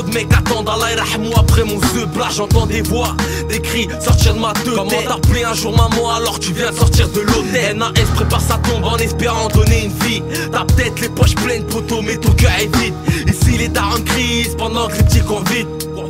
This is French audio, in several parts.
de mecs attendent Allah yarhamou après mon zeubla. J'entends des voix, des cris sortir de ma tête. Comment t'appeler un jour maman alors tu viens de sortir de l'hôtel? NAS prépare sa tombe en espérant donner une vie. T'as peut-être les poches pleines poteau mais ton cœur est vide. Ici les darons crisent pendant que les petits courent vite,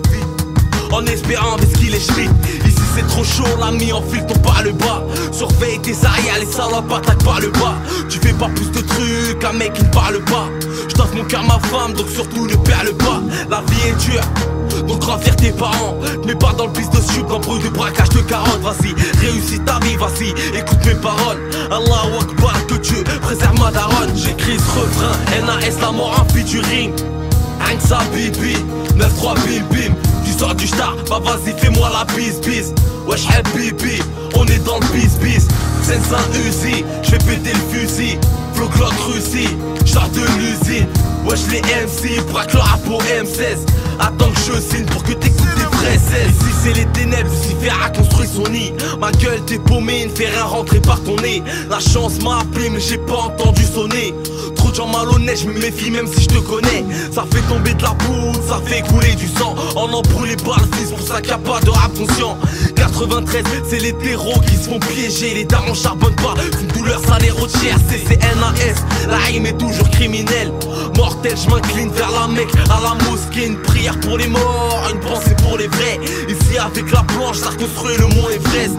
en espérant parce qu'il est schmitt. Ici c'est trop chaud, l'ami enfile ton par le bas. Surveille tes arrières, les salopes attaquent par le bas. Tu fais pas plus de trucs qu'un mec qui ne parle pas. J't'offre mon cœur, ma femme, donc surtout ne perds le pas. La vie est dure, donc rends fier tes parents. Mets pas dans le piste de sup, d'embrouille de braquage de carottes. Vas-y, réussis ta vie, vas-y, écoute mes paroles. Allahu Akbar, que Dieu préserve ma daronne. J'écris ce refrain, NAS la mort en featuring. Rien que ça bibi, 9-3 bim bim. Tu sors du star, bah vas-y fais-moi la bise bise. Wesh bibi, on est dans le bis bis. Sense un Uzi, j'vais péter le fusil. Flow Glock Russie, j'sors de l'usine. Wesh les MC, braque le rap au M16. Attends que je signe pour que t'écoutes des vrais 16. Ici c'est les ténèbres, Lucifer a construit son nid. Ma gueule t'es paumé, ne fais rien rentrer par ton nez. La chance m'a appelé mais j'ai pas entendu sonner. Trop de gens malhonnêtes, je me méfie même si je te connais. Ça fait tomber de la poudre, ça fait couler du sang. On embrouille les balles, c'est pour ça qu'il y a pas de rap conscient. 93, c'est les terreaux qui se font piéger. Les darons charbonnent pas, une douleur ça les retire. C'est NAS, la rime est toujours criminelle. Mortel, je m'incline vers la Mecque, à la mosquée. Une prière pour les morts, une pensée pour les vrais. Ici avec la planche, ça reconstruit le mont Everest.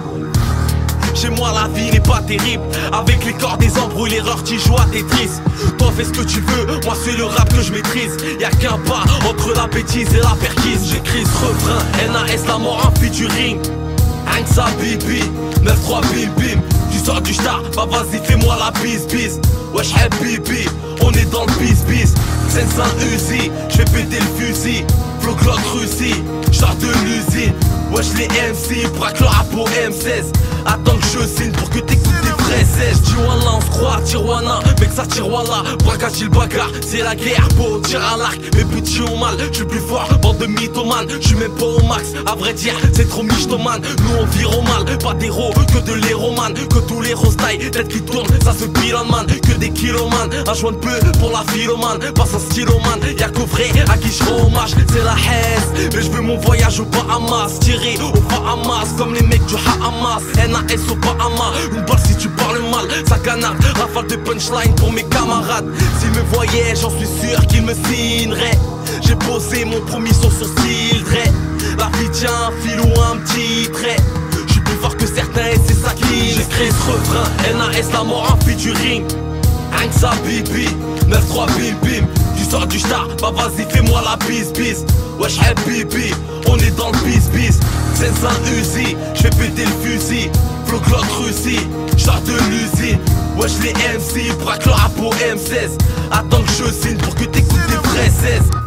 Chez moi la vie n'est pas terrible. Avec les corps des embrouilles, l'erreur tu joues à Tetris. Toi fais ce que tu veux, moi c'est le rap que je maîtrise. Y'a qu'un pas entre la bêtise et la perquise. J'écris ce refrain, NAS la mort en featuring. Rien que ça bibi, 9-3 bim bim. Tu sors du star, bah vas-y fais-moi la bise bise. Wesh bibi, on est dans le bis bis. Sense un Uzi, j'vais péter le fusil. Flow Glock Russie, j'sors de l'usine. Wesh les MC, braque le rap au M16. Attends que je signe pour que t'écoutes des vrais 16. Dis Wallah, on se croit à Tijuana, mec ça tire Wallah. Braquage il bagarre, c'est la guerre, beau tire à l'arc. Mes petits ont mal, j'suis plus fort, bande de mythomanes. J'suis même pas au max, à vrai dire, c'est trop michtomane. Nous on vire au mal, pas d'héros, que de l'héroman. Que tous les rosetailles, tête qui tourne, ça se pilonne man. Que des kiloman, un joint de peu pour la philomane. Passe un styloman, y'a qu'au vrai à qui j'rends hommage. C'est la haine, mais j'veux mon voyage au Bahamas. Tiré au Bahamas, comme les mecs du Hamas. NAS au Bahamas, une balle si tu parles mal. Ça canarde, rafale de punchline pour mes camarades. S'ils me voyaient, j'en suis sûr qu'ils me signeraient. J'ai posé mon premier son sur style Dre. La vie tient un fil ou un petit trait. J'suis plus fort que certains et c'est ça qui j'écris ce refrain, NAS la mort en featuring. Rien que ça bibi, 9-3 bim bim. Tu sors du star, bah vas-y fais-moi la bise bise. Wesh bibi, on est dans le bis bis. Sense un Uzi, j'vais péter le fusil. Flow Glock Russie, j'sors de l'usine. Wesh les MC, braque le rap au M16. Attends que je signe pour que t'écoutes des vrais 16.